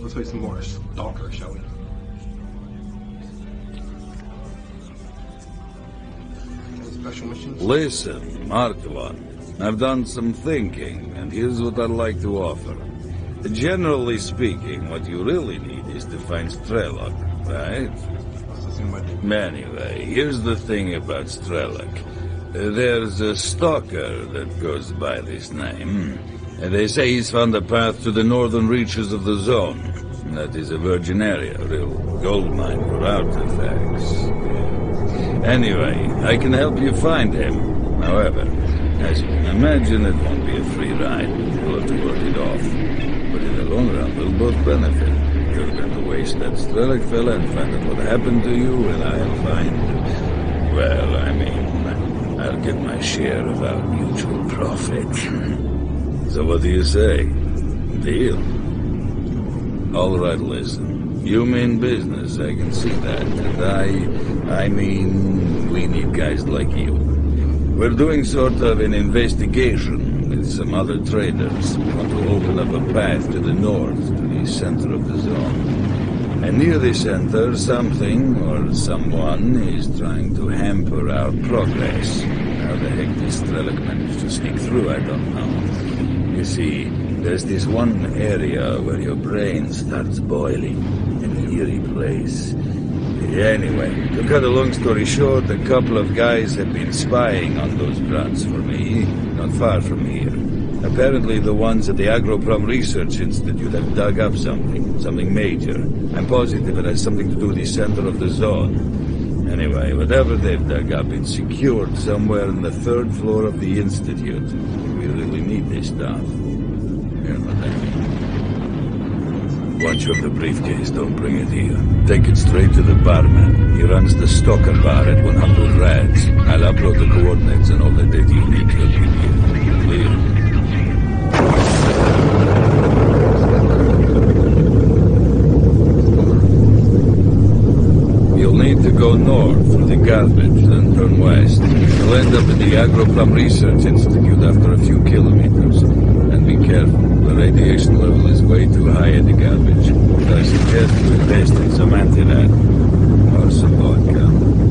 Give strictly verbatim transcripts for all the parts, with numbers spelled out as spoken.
let's play some more Stalker, shall we? Any special missions? Listen, Marked One. I've done some thinking, and here's what I'd like to offer. Generally speaking, what you really need is to find S T A L K, right? Anyway, here's the thing about S T A L K. There's a Stalker that goes by this name, and they say he's found a path to the northern reaches of the zone. That is a virgin area, a real gold mine for artifacts. Anyway, I can help you find him. However, as you can imagine, it won't be a free ride. You'll have to work it off. But in the long run, we'll both benefit. You're going to waste that S T A L K fella and find out what happened to you, and I'll find... Well, I mean, I'll get my share of our mutual profit. So what do you say? Deal? All right, listen. You mean business, I can see that. And I... I mean, we need guys like you. We're doing sort of an investigation with some other traders. We want to open up a path to the north, to the center of the zone. And near the center, something or someone is trying to hamper our progress. How the heck this S T A L K managed to sneak through, I don't know. You see, there's this one area where your brain starts boiling. An eerie place. Anyway, to cut a long story short, a couple of guys have been spying on those brats for me, not far from here. Apparently the ones at the Agroprom Research Institute have dug up something, something major. I'm positive it has something to do with the center of the zone. Anyway, whatever they've dug up, it's secured somewhere on the third floor of the Institute. We really need this stuff. You know what I mean? Watch over the briefcase, don't bring it here. Take it straight to the barman. He runs the Stalker bar at one hundred rads. I'll upload the coordinates and all the data you need to you. Clear? You'll need to go north through the garbage, then turn west. You'll end up at the Agroprom Research Institute after a few kilometers. And be careful, the radiation level is way too high at the garbage. I suggest you invest in some antirat or some vodka.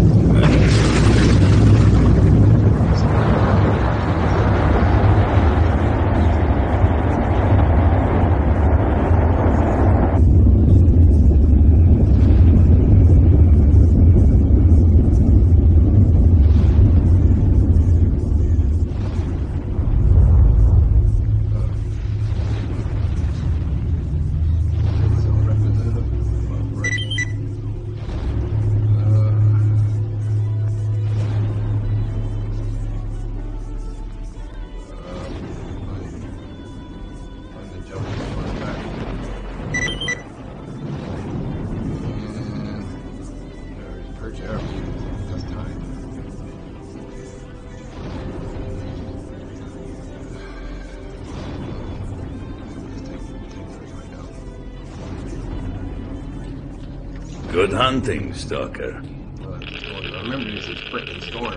Good hunting, Stalker. Uh, I remember using frickin' storm.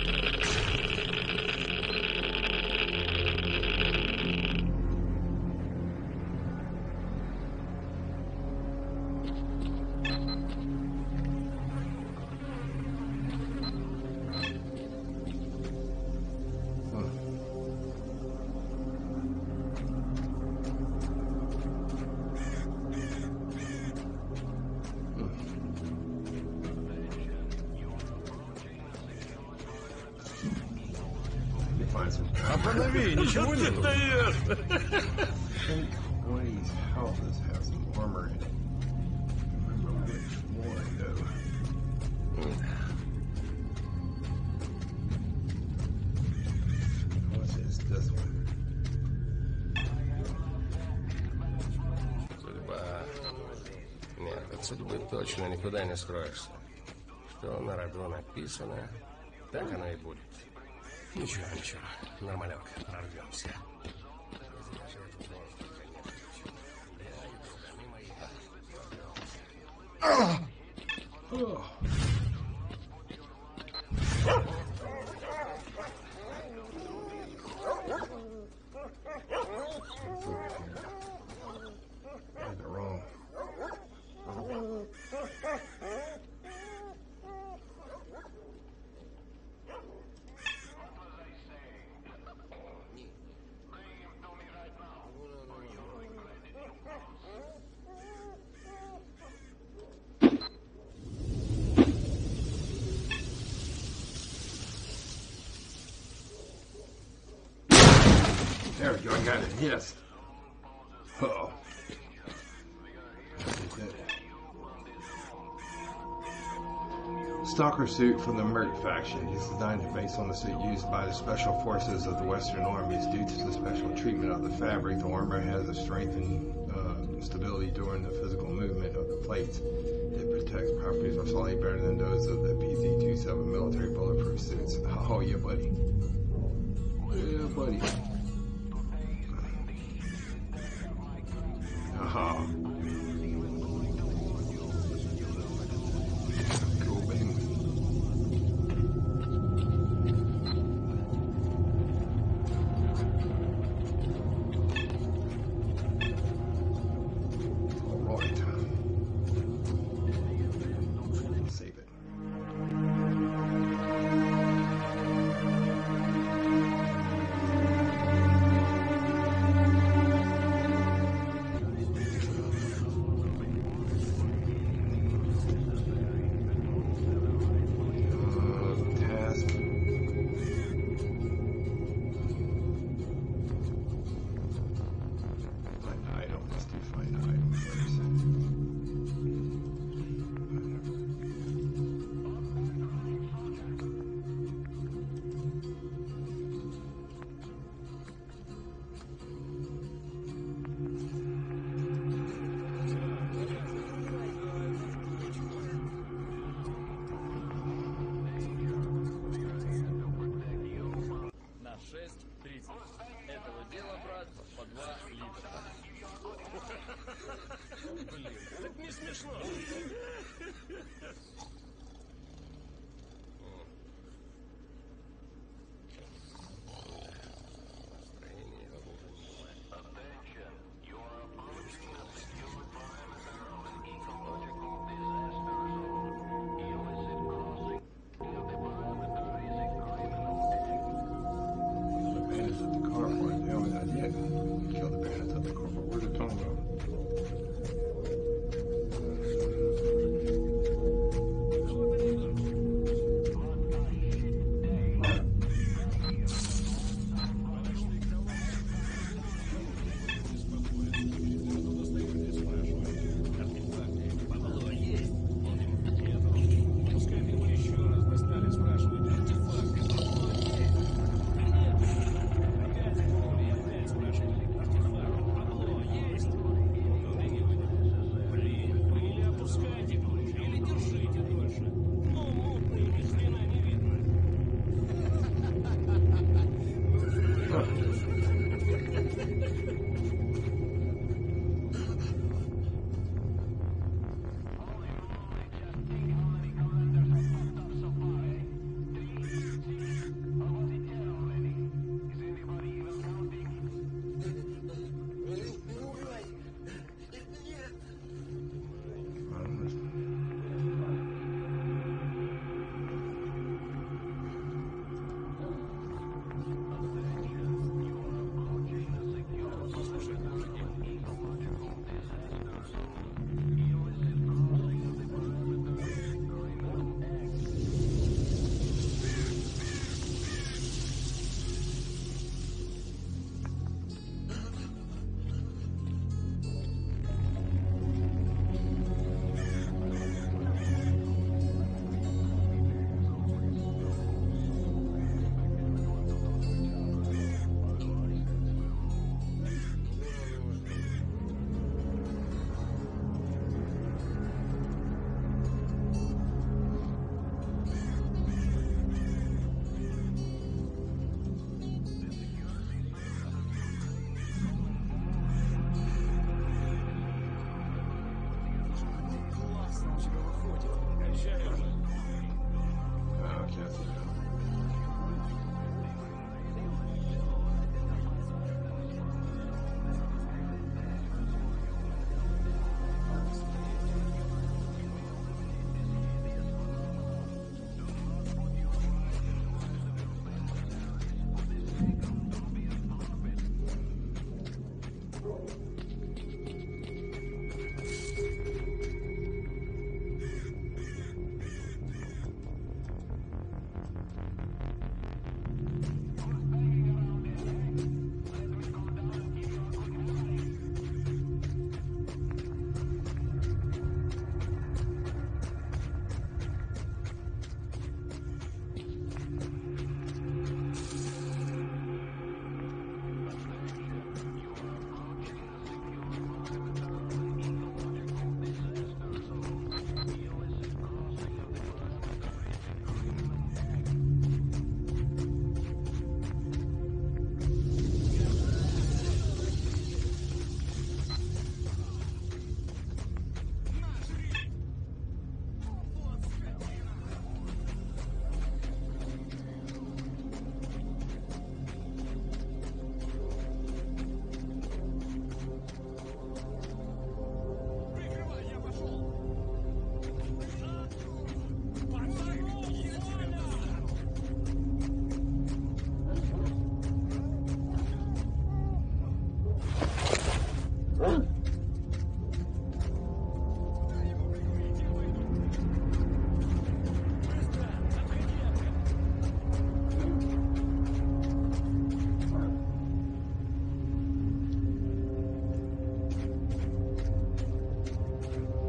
Останови, ничего не даешь. I think one of these houses has some armor in it. I don't remember which one though. What's this? This one. Судьба. Нет, от судьбы точно никуда не скроешься. Что на роду написано, так оно и будет. Ничего, ничего. Нормалек, прорвемся. Wrong. Yes. Uh-oh. Stalker suit from the Merc faction is designed based on the suit used by the special forces of the Western armies. Due to the special treatment of the fabric, the armor has a strength and uh, stability during the physical movement of the plates. It protects properties are slightly better than those of the P Z twenty-seven military bulletproof suits. Oh yeah, buddy. Yeah, buddy. Haha. Cool, baby.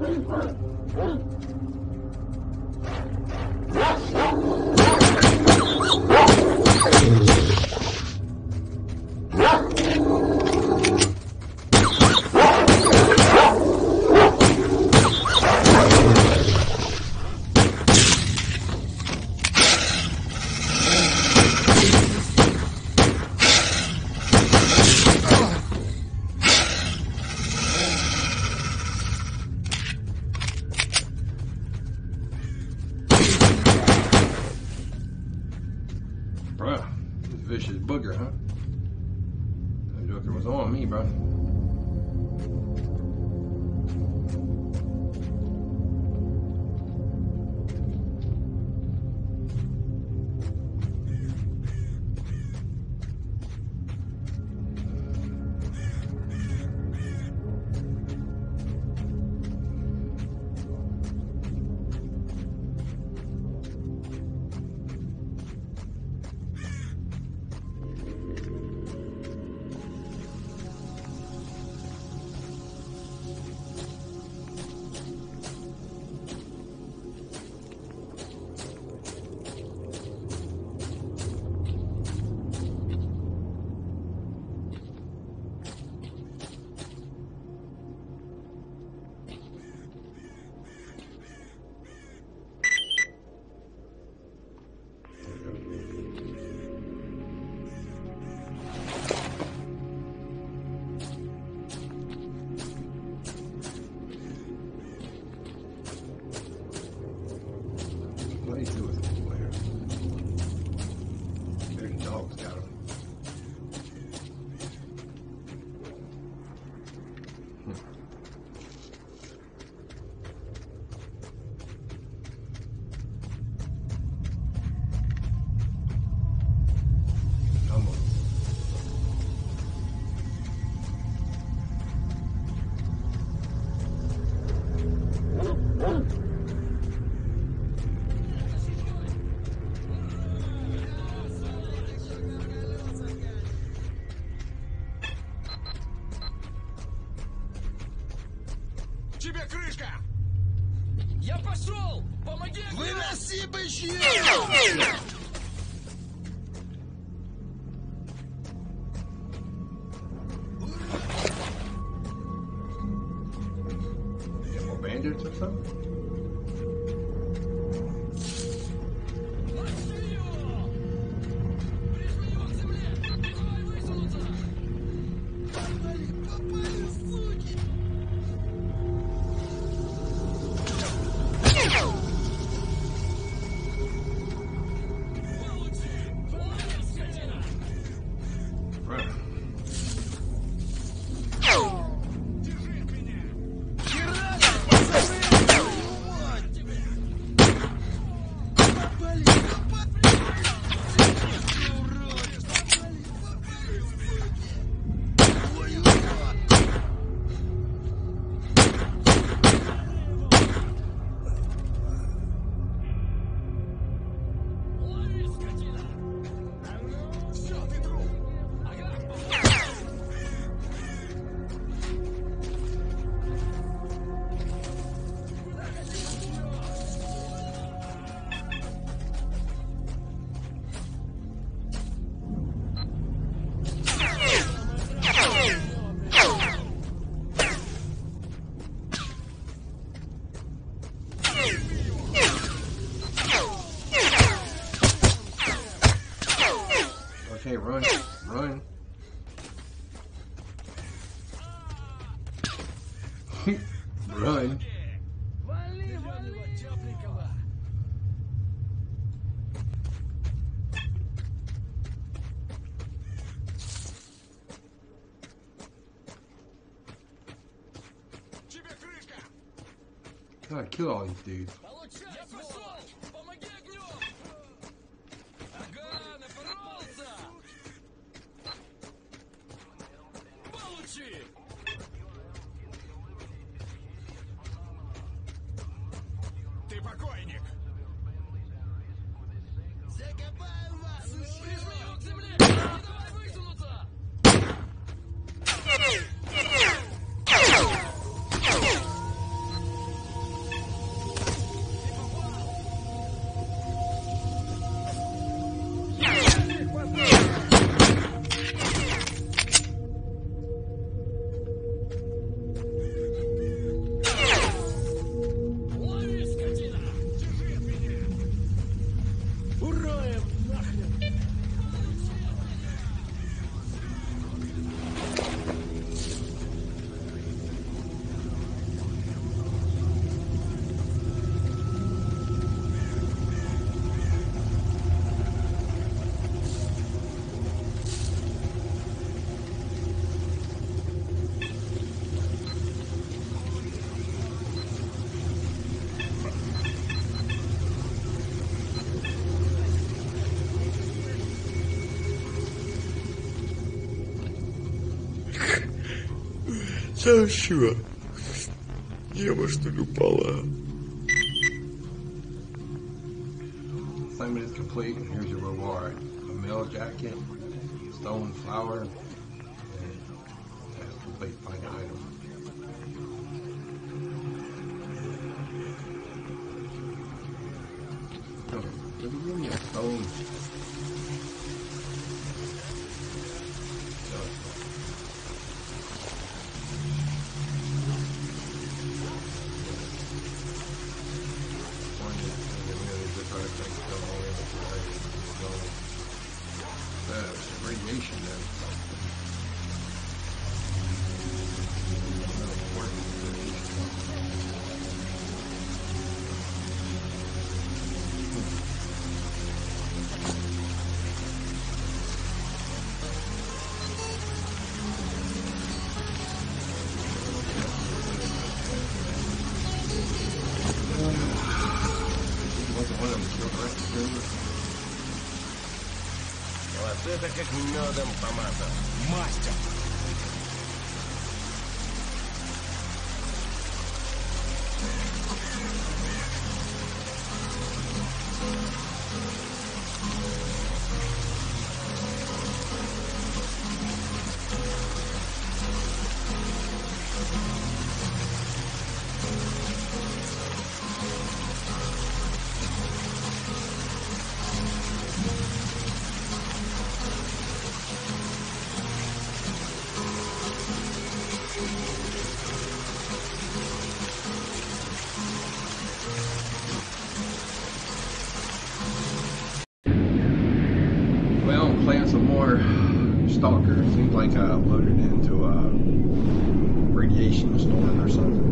Bruh, this vicious booger, huh? That joker was on me, bruh. What do you do with him, player? Big dog's got him. Hmm. Come on. Тебе крышка! Я пошел! Помоги! Выноси бычье! Get more bandits or something? Okay, run, run. Run. Gotta kill all these dudes. Ты покойник! Закопаем вас! Прижмем к земле! Не давай высунуться! Joshua, я что ли упала? Assignment is complete, and here's your reward. A mail jacket, stolen flower, and task complete, find an item. Oh, did he give me a stone? Radiation then. Вот это как медом помазано. Мастер! Well, playing some more Stalker. Seems like I loaded into a radiation storm or something.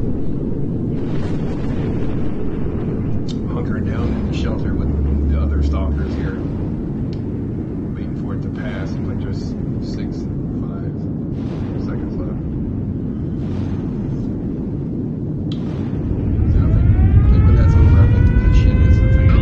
Hunkering down in the shelter with the other Stalkers here. Waiting for it to pass. Seems like there's six, five seconds left. So I think, I think when that's over, I think the good shit is the thing.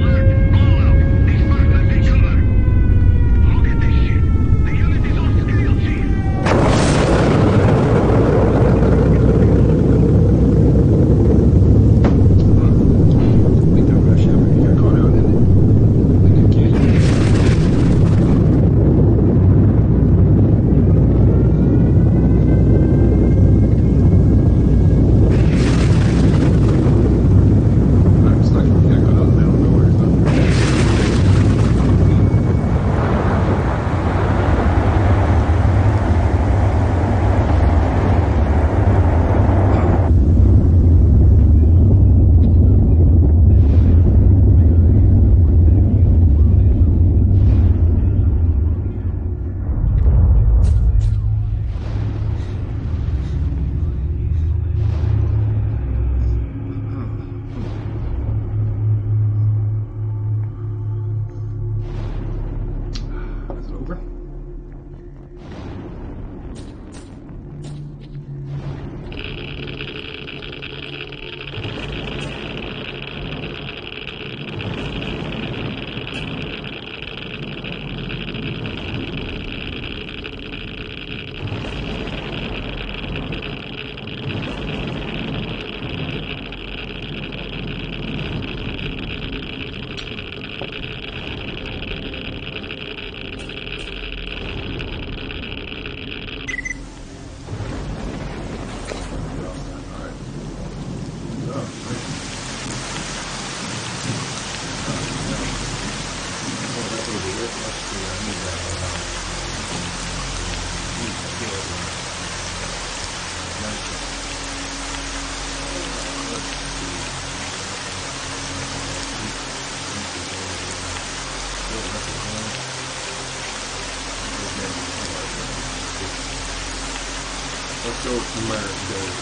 Let's go somewhere and go.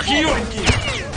ёньки!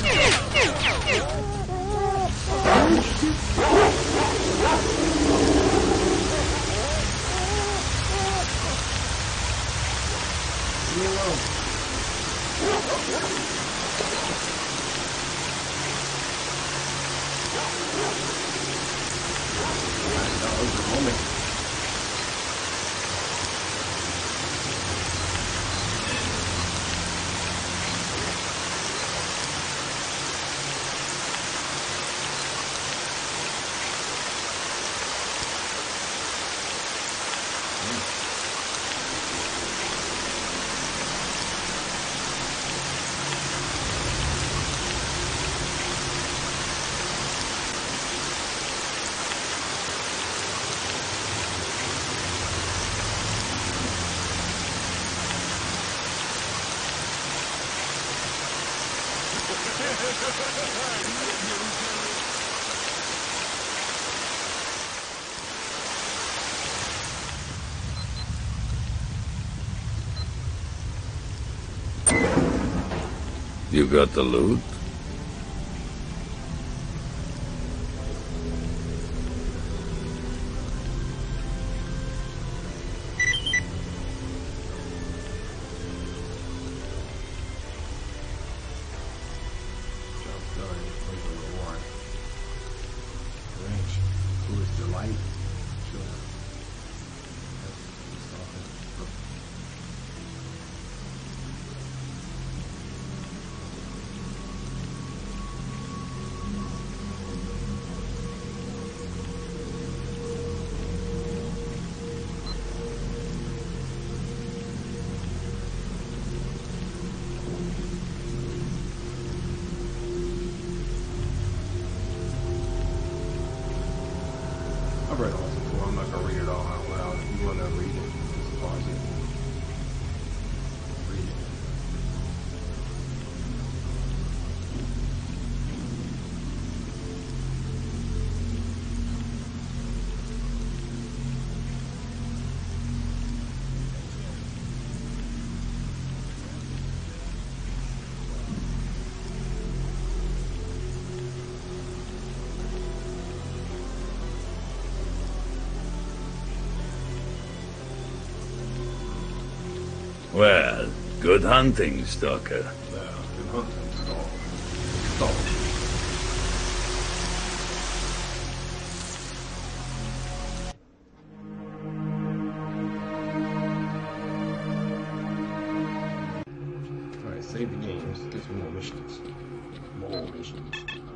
You got the loot? I've read all this before. I'm not going to read it all out loud. If you want to read it, just pause it. Read it. Well, good hunting, Stalker. Yeah, good hunting, Stalker. Stalker. Alright, save the games. Get some more missions. More missions.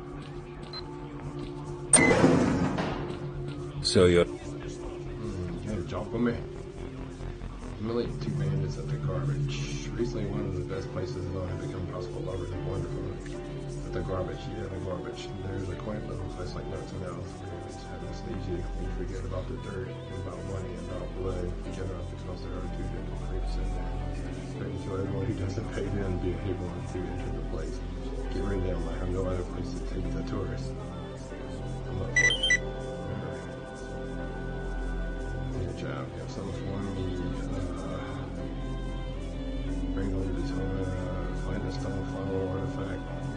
So you're... Mm, you had a job for me? Humiliating two bandits at the garbage. Recently, one of the best places known have become possible lovers and wonderful. At the garbage, yeah, the garbage. There's a quaint little place like nothing else. It's happens easy. You forget about the dirt, and about money, and about blood. Forget about because there are two gentle creeps in there. Threaten to everyone who doesn't pay them being able to enter the place. Get rid of them. I have no other place to take the tourists. I'm up for it. Good job. You have something for me. Bring over the time, find the stone follow artifact.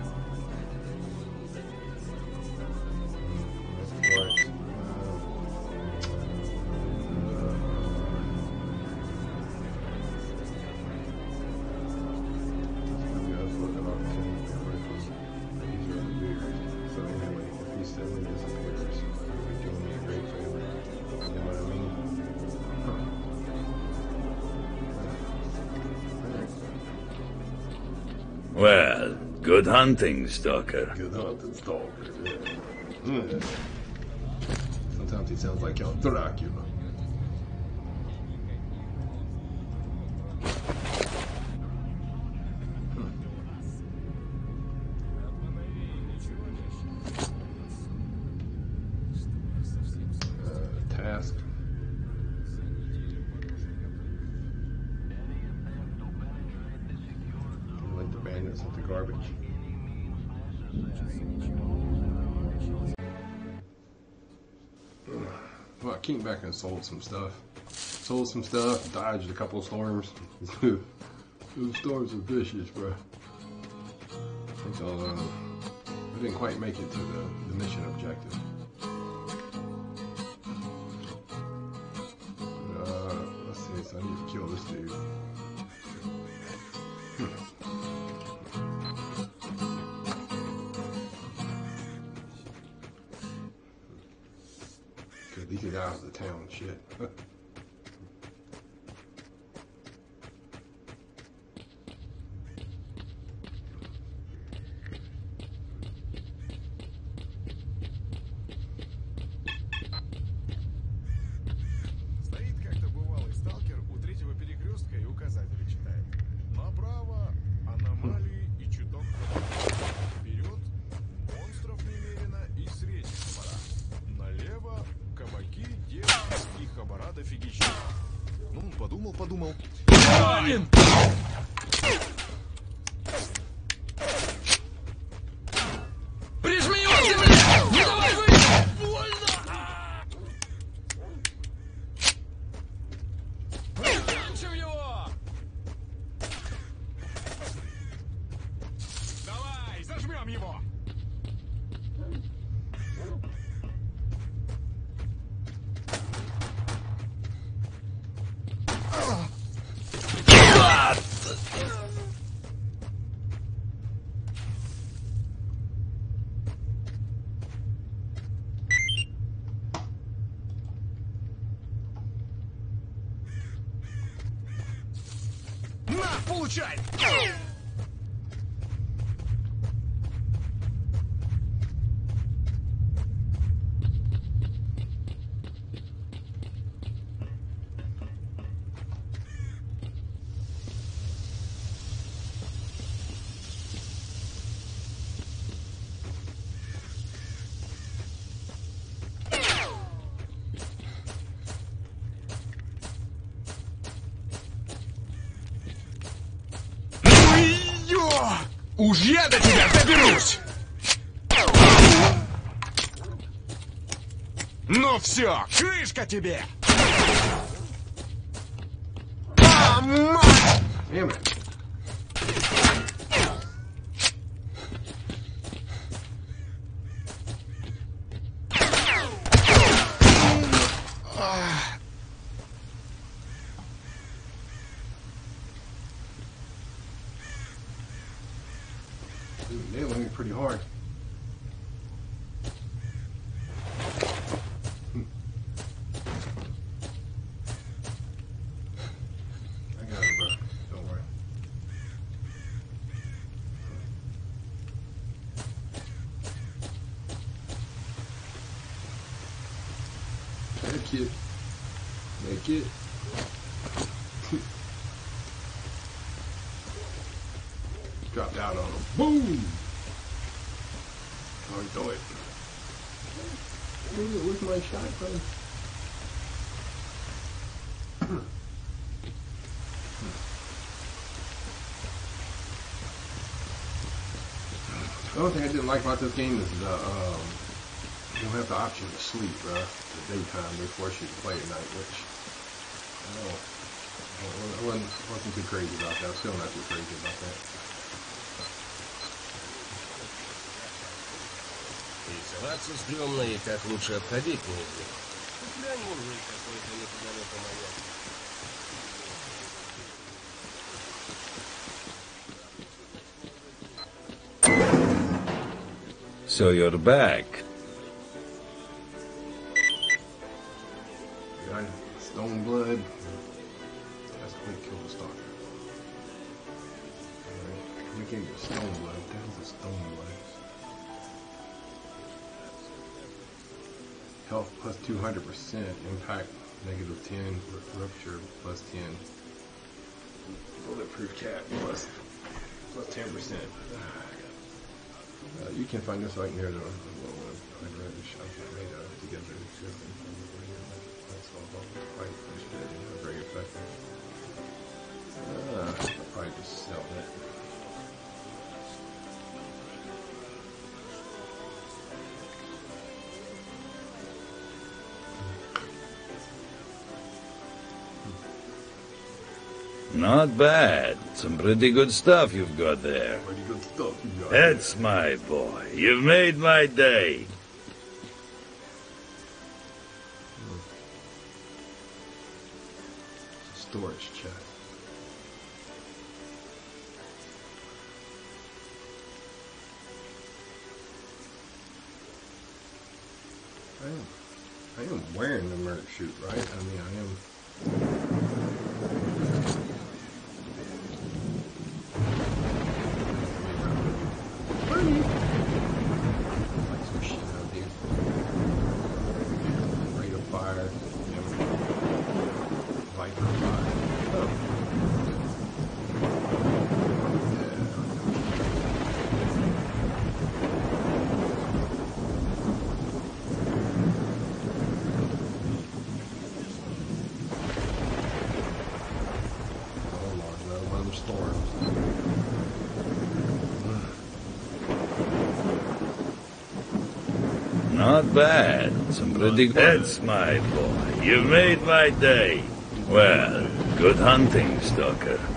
Report. So anyway, if he suddenly disappears, you're doing me a great favor. You know what I mean? Well, good hunting, Stalker. Good hunting, Stalker. Yeah. Mm. Sometimes he sounds like Count Dracula. Uh, task. Like the bandits at the garbage. Well, I came back and sold some stuff. Sold some stuff, dodged a couple of storms. Those storms are vicious, bro. So uh, I didn't quite make it to the, the mission objective. Uh, let's see, so I need to kill this dude. Hmm. Cause he get out of the town, shit. Стоит как-то бывалый сталкер у третьего перекрестка и указатели читает. Направо аномалии и чуток. Вперед монстров немерено и средних хабара. Налево кабаки, девки и хабара дофигища. Ну, подумал, подумал. Ранен! Прижми его к земле! Не давай выйти! Больно! Прикончим его! Давай, зажмем его! На, получай! Уж я до тебя доберусь! Ну все, крышка тебе! А, мать! Damn it. Dude, nailing me pretty hard. I got it, bro. Don't worry. Make it. Make it. Drop down on him. Boom! Oh, he throw it. Ooh, where's my shotgun? The only thing I didn't like about this game is the, um, you don't have the option to sleep, bro. The daytime, they force you to play at night, which, I don't know. I wasn't, wasn't too crazy about that. I'm still not too crazy about that. Рисоваться стрёмно, и как лучше обходить неизвестно. Глянь, мужик какой-то неподалеку моя. So you're back. Got stone blood. That's the way to kill the stalker. Alright. We gave you stone blood. What the hell's a stone blood? Health plus two hundred percent. Impact negative ten. Rupture plus ten. Bulletproof cap plus plus ten percent. Uh, you can find this right near the the shop made uh, together. That's all quite very effective. Uh, I'll probably just sell that. Not bad. Some pretty good stuff you've got there. Pretty good stuff you got. That's my boy. You've made my day. It's a storage check. I am, I am wearing the merc suit, right? I mean, I am. Like some shit out here. Rate of fire. Viper fire. Oh. Not bad. Some pretty... That's my boy. You've made my day. Well, good hunting, Stalker.